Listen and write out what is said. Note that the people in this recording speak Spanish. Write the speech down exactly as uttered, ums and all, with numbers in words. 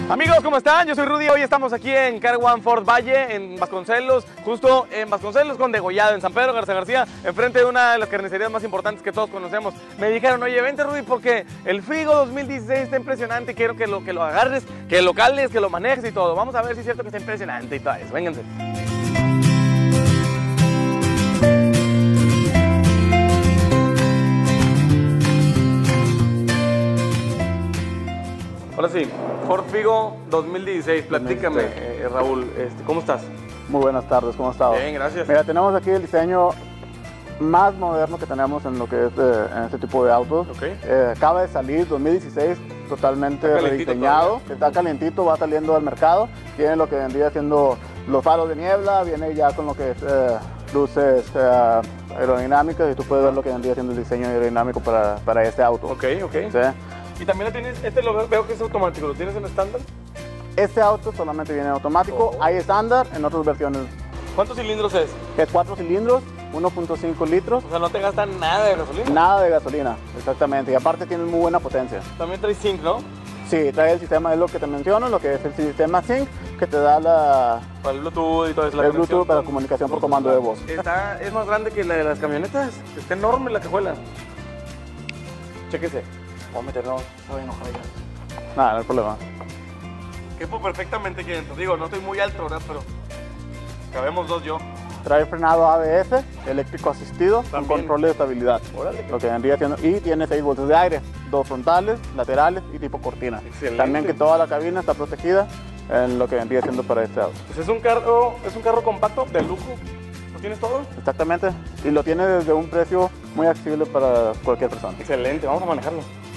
Amigos, ¿cómo están? Yo soy Rudy, hoy estamos aquí en Car One Ford Valle, en Vasconcelos, justo en Vasconcelos con Degollado, en San Pedro Garza García, enfrente de una de las carnicerías más importantes que todos conocemos. Me dijeron, oye, vente Rudy, porque el Figo dos mil dieciséis está impresionante, quiero que lo, que lo agarres, que lo cales, que lo manejes y todo. Vamos a ver si es cierto que está impresionante y todo eso, vénganse. Ahora sí, Ford Figo dos mil dieciséis, platícame, eh, Raúl, este, ¿cómo estás? Muy buenas tardes, ¿cómo estás? Bien, gracias. Mira, tenemos aquí el diseño más moderno que tenemos en lo que es eh, en este tipo de autos. Okay. Eh, acaba de salir dos mil dieciséis, totalmente Está rediseñado, todavía. está calientito, va saliendo al mercado. Tiene lo que vendría siendo los faros de niebla, viene ya con lo que es eh, luces eh, aerodinámicas y tú puedes ver lo que vendría siendo el diseño aerodinámico para, para este auto. Ok, ok. ¿Sí? Y también lo tienes, este lo veo, veo que es automático, ¿lo tienes en estándar? Este auto solamente viene en automático, Oh. hay estándar en otras versiones. ¿Cuántos cilindros es? Es cuatro cilindros, uno punto cinco litros. O sea, no te gasta nada de gasolina. Nada de gasolina, exactamente. Y aparte tiene muy buena potencia. También trae zinc, ¿no? Sí, trae el sistema, es lo que te menciono, lo que es el sistema Sync, que te da la, Para el Bluetooth y todo eso. la el conexión Bluetooth para con- comunicación por con- comando de voz. Está, es más grande que la de las camionetas. Está enorme la cajuela. Chéquese. Voy a meterlo. Se va a enojar ya. Nada, no hay problema. Quepo perfectamente aquí dentro. Digo, no estoy muy alto, ¿verdad? Pero cabemos dos yo. Trae frenado A B S, eléctrico asistido, con También. control de estabilidad. Órale. Lo que vendría siendo, y tiene seis bolsas de aire, dos frontales, laterales y tipo cortina. Excelente. También que toda la cabina está protegida en lo que vendría siendo para este auto. Pues es un carro, es un carro compacto de lujo. ¿Lo tienes todo? Exactamente, y lo tiene desde un precio muy accesible para cualquier persona. Excelente, vamos a manejarlo.